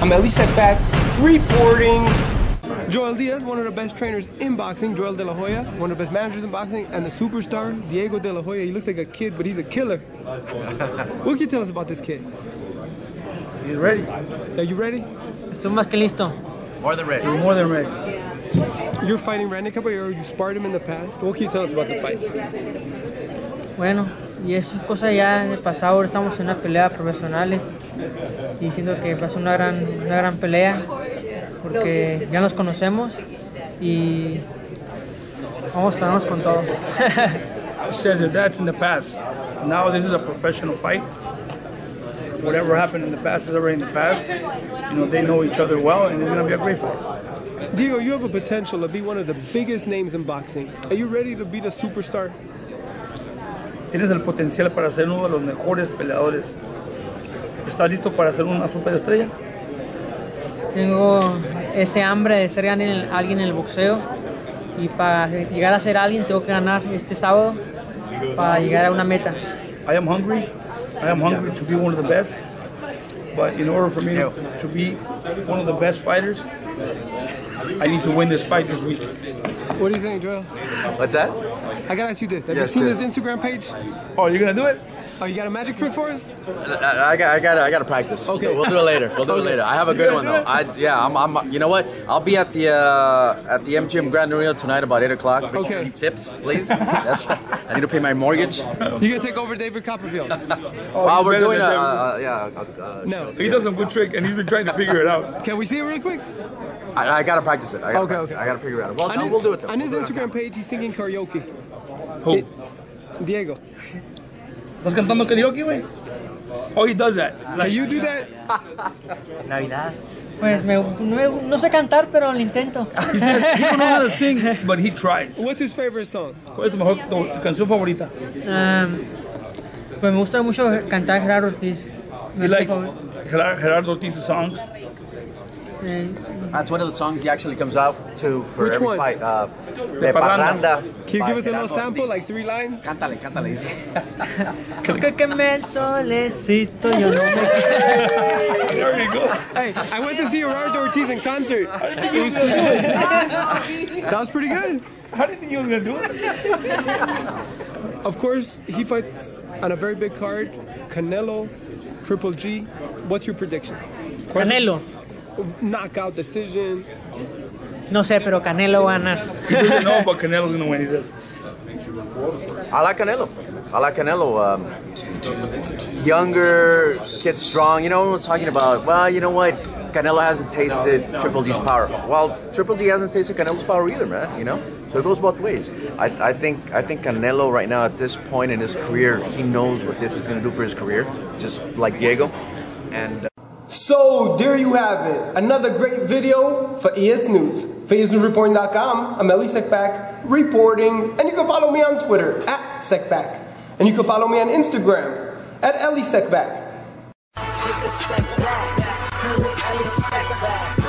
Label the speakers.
Speaker 1: I'm Eli Sekback reporting. Joel Diaz, one of the best trainers in boxing. Joel De La Hoya, one of the best managers in boxing. And the superstar, Diego De La Hoya. He looks like a kid, but he's a killer. What can you tell us about this kid?
Speaker 2: He's ready.
Speaker 1: Are you ready?
Speaker 3: Estoy más que listo.
Speaker 4: More than ready.
Speaker 2: He's more than ready.
Speaker 1: You're fighting Randy Caballero. You sparred him in the past. What can you tell us about the fight?
Speaker 3: Bueno, y eso es cosa ya del pasado. Ahora estamos en una pelea profesionales y siento que va a ser una gran pelea porque ya nos conocemos y vamos a darnos con todo.
Speaker 2: He says that that's in the past. Now this is a professional fight. Whatever happened in the past is already in the past. You know, they know each other well, and it's going to be a great fight.
Speaker 1: Diego, you have a potential to be one of the biggest names in boxing. Are you ready to be the superstar?
Speaker 2: Tienes el potencial para ser uno de los mejores peleadores. ¿Estás listo para ser una superestrella?
Speaker 3: Tengo ese hambre de ser alguien en el boxeo y para llegar a ser alguien tengo que ganar este sábado para llegar a una meta.
Speaker 2: I am hungry to be one of the best, but in order for me to be one of the best fighters, I need to win this fight this week.
Speaker 1: What are you saying, Joel?
Speaker 4: What's that?
Speaker 1: I gotta ask you this. Have you seen his Instagram page?
Speaker 2: Oh, you're gonna do it?
Speaker 1: Oh, you got a magic trick for us?
Speaker 4: I gotta practice.
Speaker 1: Okay.
Speaker 4: We'll do it later. We'll do it later. I have a good one though. I'm you know what? I'll be at the MGM Grand Arena tonight about 8 o'clock.
Speaker 1: Okay.
Speaker 4: Leave tips, please. I need to pay my mortgage.
Speaker 1: You gonna take over David Copperfield?
Speaker 4: Well, we're doing
Speaker 1: No.
Speaker 2: He does some good trick, and he's been trying to figure it out.
Speaker 1: Can we see it real quick?
Speaker 4: I gotta practice it. I gotta practice it.
Speaker 1: Okay.
Speaker 4: I gotta figure it out. Well, we'll do it though.
Speaker 1: On his Instagram page, he's singing karaoke.
Speaker 2: Who?
Speaker 1: Diego.
Speaker 2: ¿Estás cantando karaoke, güey? Oh, he does that.
Speaker 1: Can you do that?
Speaker 3: Navidad. Pues no sé cantar, pero lo intento.
Speaker 2: He says he don't know how to sing, but he tries.
Speaker 1: What's his favorite song?
Speaker 2: ¿Cuál es tu canción favorita?
Speaker 3: Pues me gusta mucho cantar Gerardo Ortiz.
Speaker 2: He likes Gerardo Ortiz's songs.
Speaker 4: That's one of the songs he actually comes out to for
Speaker 1: Which
Speaker 4: every
Speaker 1: one?
Speaker 4: fight.
Speaker 2: De Parranda.
Speaker 1: Can you give us a little sample, like 3 lines?
Speaker 4: Cántale, dice.
Speaker 3: Que queme el solecito, yo no me
Speaker 2: There you go.
Speaker 1: Hey, I went to see Gerardo Ortiz in concert. That was pretty good.
Speaker 2: How did you think he was gonna do it?
Speaker 1: Of course, he fights on a very big card. Canelo, Triple G. What's your prediction?
Speaker 3: Canelo.
Speaker 1: Knockout decision.
Speaker 3: No sé, pero Canelo va a ganar.
Speaker 2: He doesn't know, but Canelo's gonna win, he says.
Speaker 4: I like Canelo. Younger, kid strong. You know, everyone's talking about, well, you know what? Canelo hasn't tasted Triple G's power. Well, Triple G hasn't tasted Canelo's power either, man. You know, so it goes both ways. I think Canelo right now at this point in his career, he knows what this is going to do for his career, just like Diego. And
Speaker 1: So there you have it. Another great video for ES News. For ESNewsReporting.com, I'm Eli Sekback reporting, and you can follow me on Twitter @Sekback, and you can follow me on Instagram @Eli Sekback.
Speaker 5: Take a step back, 'cause it's Eli Sekback.